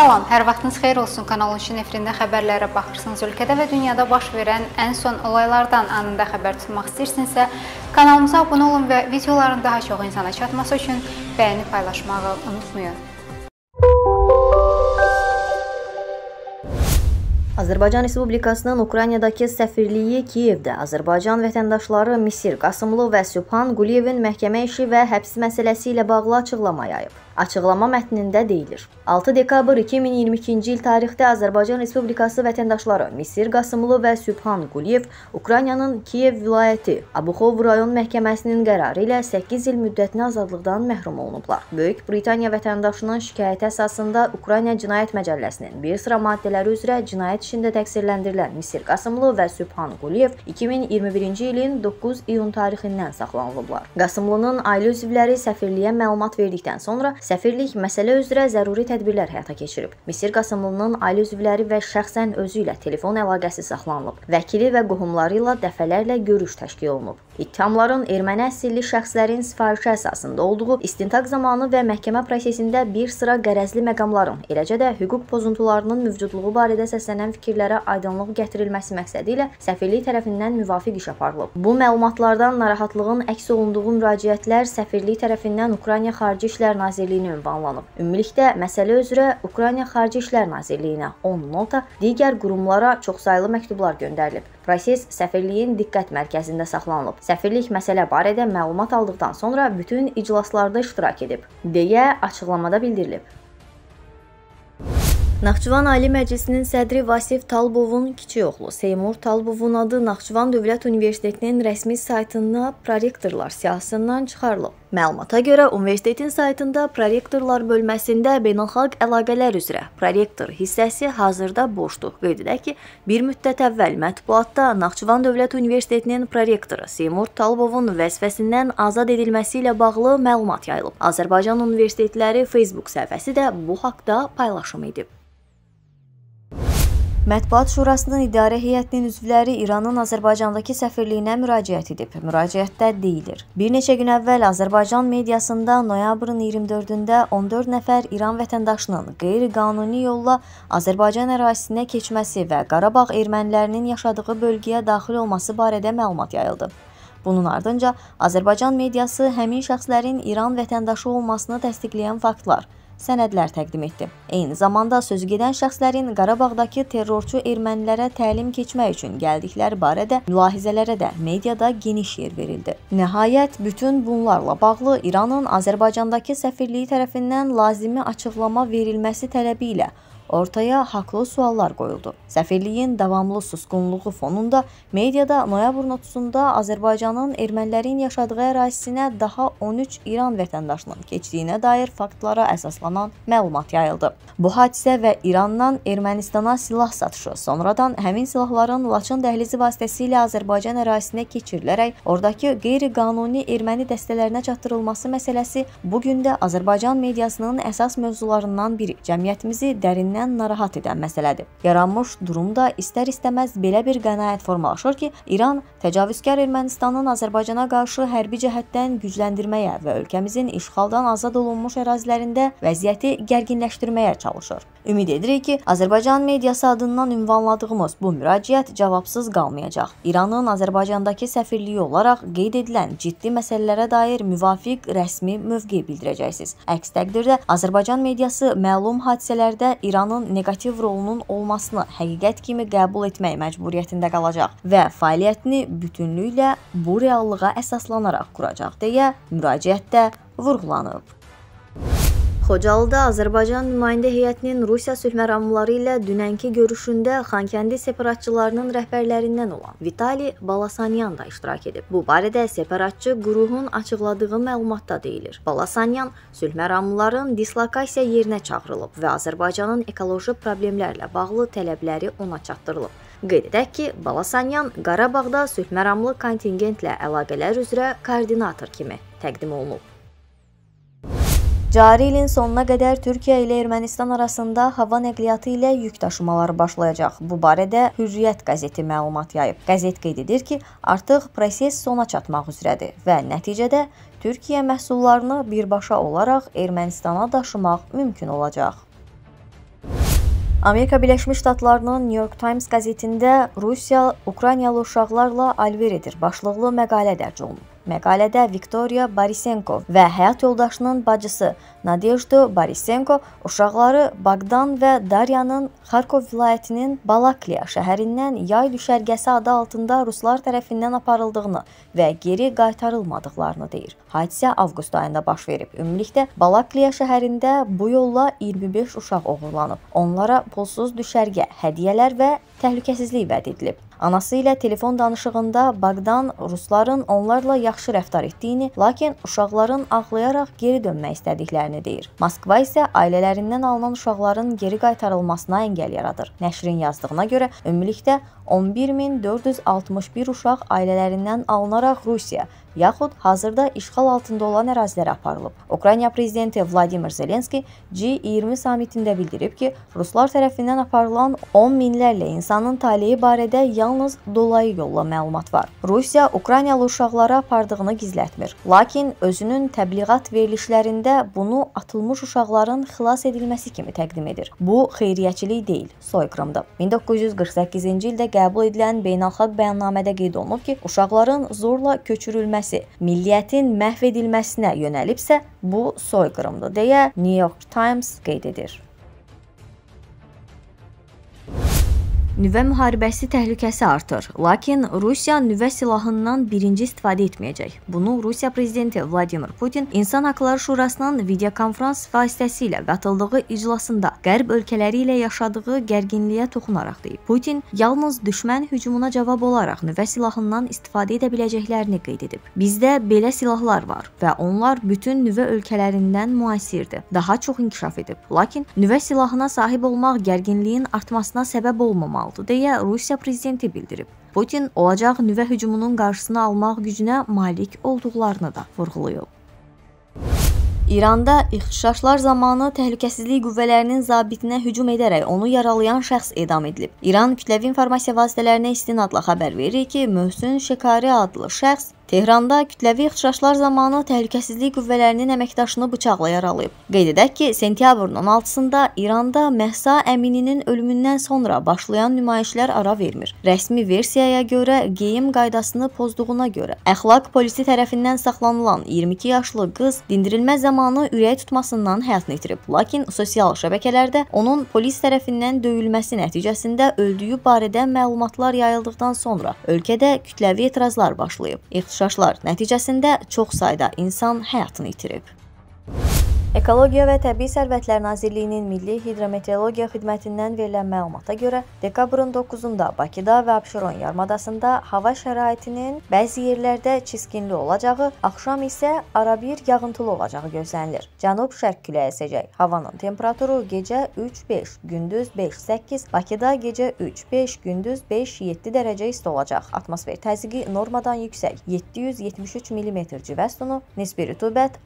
Salam, hər vaxtınız xeyir olsun. Kanal 13-ün efirində xəbərlərə baxırsınız. Ölkədə və dünyada baş verən ən son olaylardan anında xəbər tutmaq istəyirsinizsə, kanalımıza abunə olun və videoların daha çox insana çatması üçün bəyəni paylaşmağı unutmayın. Azərbaycan Respublikasının Ukraynadakı səfirliyi Kiyevdə Azərbaycan vətəndaşları Misir Qasımlı və Sübhan Quliyevin məhkəmə işi və həbs məsələsi ilə bağlı açıqlama yayıb. Açıqlama mətnində deyilir: 6 dekabr 2022-ci il tarixdə Azərbaycan Respublikası vətəndaşları Misir Qasımlı və Sübhan Quliyev Ukraynanın Kiyev vilayəti Abuxov rayon məhkəməsinin qərarı ilə 8 il müddətinə azadlıqdan məhrum olunublar. Böyük Britaniya vətəndaşının şikayəti əsasında Ukrayna Cinayət Məcəlləsinin bir sıra maddələri üzrə cinayət işində təqsirləndirilən Misir Qasımlı və Sübhan Quliyev 2021-ci ilin 9 iyun tarixindən saxlanılıblar. Qasımlının ailə üzvləri səfirliyə məlumat verdikdən sonra səfirlik məsələ üzrə zəruri tədbirlər həyata keçirib. Misir Qasımlının ailə üzvləri və şəxsən özü ilə telefon əlaqəsi saxlanılıb. Vəkili və qohumları ilə dəfələrlə görüş təşkil olunub. İttihamların erməni əsilli şəxslərin sifarişi əsasında olduğu, istintaq zamanı və məhkəmə prosesində bir sıra qərəzli məqamların, eləcə də hüquq pozuntularının mövcudluğu barədə səslənən fikirlərə aydınlıq gətirilməsi məqsədi ilə səfirlik tərəfindən müvafiq iş aparılıb. Bu məlumatlardan narahatlığın əks olunduğu müraciətlər səfirlik tərəfindən Ukrayna Xarici İşlər Nazirliyinə ünvanlanıb. Ümumilikdə məsələ üzrə Ukrayna Xarici İşlər Nazirliyinə 10 nota, digər qurumlara çoxsaylı məktublar göndərilib. Proses səfirliyin diqqət mərkəzində saxlanılıb. Səfirlik məsələ barədə məlumat aldıqdan sonra bütün iclaslarda iştirak edib, deyə açıqlamada bildirilib. Naxçıvan Ali Məclisinin sədri Vasif Talbovun kiçik oğlu Seymur Talbovun adı Naxçıvan Dövlət Universitetinin rəsmi saytında prorektorlar siyahısından çıxarılıb. Məlumata görə, universitetin saytında prorektorlar bölməsində beynəlxalq əlaqələr üzrə prorektor hissəsi hazırda boşdur. Qeyd edək ki, bir müddət əvvəl mətbuatda Naxçıvan Dövlət Universitetinin prorektoru Seymur Talbovun vəzifəsindən azad edilməsi ilə bağlı məlumat yayılıb. Azərbaycan Universitetləri Facebook səhifəsi də bu haqda paylaşım edib. Mətbuat Şurasının idarə heyətinin üzvləri İranın Azərbaycandakı səfirliyinə müraciət edib. Müraciətdə deyilir: Bir neçə gün əvvəl Azərbaycan mediasında noyabrın 24-də 14 nəfər İran vətəndaşının qeyri-qanuni yolla Azərbaycan ərazisinə keçməsi və Qarabağ ermənilərinin yaşadığı bölgəyə daxil olması barədə məlumat yayıldı. Bunun ardınca Azərbaycan mediası həmin şəxslərin İran vətəndaşı olmasını təsdiqləyən faktlar, sənədlər təqdim etdi. Eyni zamanda sözügedən şəxslərin Qarabağdakı terrorçu ermənilərə təlim keçmək üçün gəldikləri barədə mülahizələrə də mediada geniş yer verildi. Nəhayət, bütün bunlarla bağlı İranın Azərbaycandakı səfirliyi tərəfindən lazımi açıqlama verilməsi tələbi ilə ortaya haqlı suallar qoyuldu. Səfirliyin davamlı susqunluğu fonunda mediada noyabrın 30-da Azərbaycanın ermənilərin yaşadığı ərazisinə daha 13 İran vətəndaşının keçdiyinə dair faktlara əsaslanan məlumat yayıldı. Bu hadisə və İrandan Ermənistana silah satışı sonradan həmin silahların Laçın dəhlizi vasitəsilə Azərbaycan ərazisinə keçirilərək oradakı qeyri-qanuni erməni dəstələrinə çatdırılması məsələsi bugün də Azərbaycan mediasının əsas mövzularından biri. Cəmiyyətimizi dərindən narahat edən məsələdir. Yaranmış durumda istər-istəməz belə bir qənaət formalaşır ki, İran təcavüzkar Ermənistanın Azərbaycana qarşı hərbi cəhətdən gücləndirməyə və ölkəmizin işğaldan azad olunmuş ərazilərində vəziyyəti gərginləşdirməyə çalışır. Ümid edirik ki, Azərbaycan mediası adından ünvanladığımız bu müraciət cavabsız qalmayacaq. İranın Azərbaycandakı səfirliyi olaraq qeyd edilən ciddi məsələlərə dair müvafiq rəsmi mövqe bildirəcəksiniz. Əks təqdirdə Azərbaycan mediası məlum hadisələrdə İranın negativ rolunun olmasını həqiqət kimi qəbul etmək məcburiyyətində qalacaq və fəaliyyətini bütünlüklə bu reallığa əsaslanaraq quracaq deyə müraciətdə vurğulanıb. Xocalıda Azərbaycan nümayəndə heyətinin Rusiya sülh məramları ilə dünənki görüşündə Xankəndi separatçılarının rəhbərlərindən olan Vitali Balasanyan da iştirak edib. Bu barədə separatçı qurulun açıqladığı məlumatda deyilir. Balasanyan sülh məramlıların dislokasiya yerinə çağırılıb və Azərbaycanın ekoloji problemlərlə bağlı tələbləri ona çatdırılıb. Qeyd edək ki, Balasanyan Qarabağda sülh məramlı kontingentlə əlaqələr üzrə koordinator kimi təqdim olunub. Cari ilin sonuna qədər Türkiyə ilə Ermənistan arasında hava nəqliyyatı ilə yük daşımaları başlayacaq. Bu barədə Hürriyyət qəzeti məlumat yayıb. Qəzet qeyd edir ki, artıq proses sona çatmaq üzrədir və nəticədə Türkiyə məhsullarını birbaşa olaraq Ermənistana daşımaq mümkün olacaq. Amerika Birləşmiş Ştatlarının New York Times qəzetində Rusiya Ukraynalı uşaqlarla alver edir başlıqlı məqalə dərc olunub. Məqalədə Viktoriya Borisenko və həyat yoldaşının bacısı Nadejda Borisenko uşaqları Bogdan və Daryanın Xarkov vilayətinin Balakliya şəhərindən yay düşərgəsi adı altında ruslar tərəfindən aparıldığını və geri qaytarılmadıqlarını deyir. Hadisə avqust ayında baş verib. Ümumilikdə Balakliya şəhərində bu yolla 25 uşaq oğurlanıb. Onlara pulsuz düşərgə, hədiyyələr və təhlükəsizlik vəd edilib. Anası ilə telefon danışığında Bogdan rusların onlarla yaxşı rəftar etdiyini, lakin uşaqların ağlayaraq geri dönmək istədiklərini deyir. Moskva isə ailələrindən alınan uşaqların geri qaytarılmasına əngəl yaradır. Nəşrin yazdığına görə ümumilikdə 11.461 uşaq ailələrindən alınaraq Rusiya, yaxud hazırda işğal altında olan ərazilərə aparılıb. Ukrayna prezidenti Vladimir Zelenski G20 samitində bildirib ki, ruslar tərəfindən aparılan 10 minlərlə insanın taleyi barədə yalnız dolayı yolla məlumat var. Rusiya Ukraynalı uşaqlara apardığını gizlətmir. Lakin özünün təbliğat verilişlərində bunu atılmış uşaqların xilas edilməsi kimi təqdim edir. Bu xeyriyyəçilik deyil, soyqırımdır. 1948-ci ildə qəbul edilən beynəlxalq bəyannamədə qeyd olunub ki, uşaqların zorla köçürülməsi milliyyətin məhv edilməsinə yönəlibsə, bu soyqırımdır, deyə New York Times qeyd edir. Nüvə müharibəsi təhlükəsi artır, lakin Rusiya nüvə silahından birinci istifadə etməyəcək. Bunu Rusiya prezidenti Vladimir Putin İnsan Haqları Şurasının videokonferans vasitəsilə qatıldığı iclasında Qərb ölkələri ilə yaşadığı gərginliyə toxunaraq deyib. Putin yalnız düşmən hücumuna cavab olaraq nüvə silahından istifadə edə biləcəklərini qeyd edib. Bizdə belə silahlar var və onlar bütün nüvə ölkələrindən müasirdir, daha çox inkişaf edib. Lakin nüvə silahına sahib olmaq gərginliyin artmasına səbəb olmamalıdır, deyə Rusiya prezidenti bildirib. Putin olacaq nüvə hücumunun qarşısını almaq gücünə malik olduqlarını da vurğulayıb. İranda ixtişaşlar zamanı təhlükəsizlik qüvvələrinin zabitinə hücum edərək onu yaralayan şəxs edam edilib. İran kütləvi informasiya vasitələrinə istinadla xəbər verir ki, Möhsün Şekari adlı şəxs Tehranda kütləvi ixtişaşlar zamanı təhlükəsizlik qüvvələrinin əməkdaşını bıçaqla yaralayıb. Qeyd edək ki, sentyabrın 16-sında İranda Məhsa Əmininin ölümündən sonra başlayan nümayişlər ara vermir. Rəsmi versiyaya görə geyim qaydasını pozduğuna görə əxlaq polisi tərəfindən saxlanılan 22 yaşlı qız dindirilmə zamanı ürək tutmasından həyatını itirib. Lakin sosial şəbəkələrdə onun polis tərəfindən döyülməsi nəticəsində öldüyü barədə məlumatlar yayıldıqdan sonra ölkədə kütləvi etirazlar başlayıb. İxtişaşlar nəticəsində çox sayda insan həyatını itirib. Ekologiya və Təbii Sərvətlər Nazirliyinin Milli Hidrometeorologiya Xidmətindən verilən məlumata görə dekabrın 9-da Bakıda və Abşeron yarımadasında hava şəraitinin bəzi yerlərdə çiskinli olacağı, axşam isə arabir yağıntılı olacağı gözlənilir. Cənub-şərq küləyi əsəcək. Havanın temperaturu gecə 3-5, gündüz 5-8, Bakıda gecə 3-5, gündüz 5-7 dərəcə isti olacaq. Atmosfer təzyiqi normadan yüksək 773 mm civə sütunu, nisbi rütubət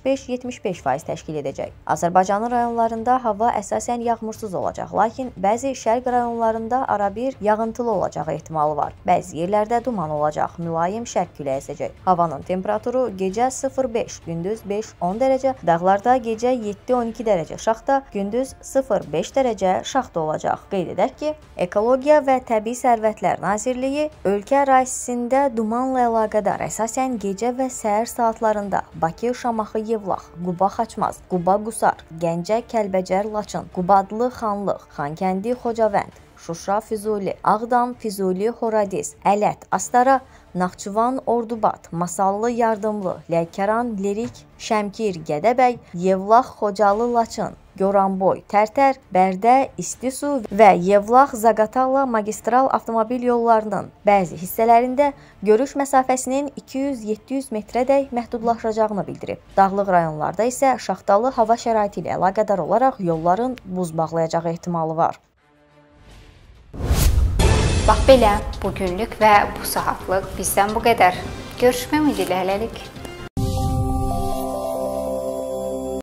65-75% təşkil edəcək. Azərbaycanın rayonlarında hava əsasən yağmursuz olacaq, lakin bəzi şərq rayonlarında arabir yağıntılı olacağı ehtimalı var. Bəzi yerlərdə duman olacaq, mülayim şərq küləyi əsəcək. Havanın temperaturu gecə 0-5, gündüz 5-10 dərəcə, dağlarda gecə 7-12 dərəcə şaxta, gündüz 0-5 dərəcə şaxta olacaq. Qeyd edək ki, Ekologiya və Təbii Sərvətlər Nazirliyi ölkə ərazisində dumanla əlaqədar əsasən gecə və səhər saatlarında Bakı, Şamaxı, Yevlax, Quba, Xaçmaz, Quba, Qusar, Gəncə, Kəlbəcər, Laçın, Qubadlı, Xanlıq, Xankəndi, Xocavənd, Şuşa, Füzuli, Ağdam, Füzuli, Horadiz, Ələt, Astara, Naxçıvan, Ordubat, Masallı, Yardımlı, Lənkəran, Lerik, Şəmkir, Gədəbəy, Yevlax, Xocalı, Laçın, Goranboy, Tərtər, Bərdə, İstisu və Yevlax-Zaqatala magistral avtomobil yollarının bəzi hissələrində görüş məsafəsinin 200-700 metrədək məhdudlaşacağını bildirib. Dağlıq rayonlarda isə şaxtalı hava şəraiti ilə əlaqədar olaraq yolların buz bağlayacağı ehtimalı var. Bax belə, bugünlük və bu saatlıq bizdən bu qədər. Görüşmək ümidi ilə hələlik.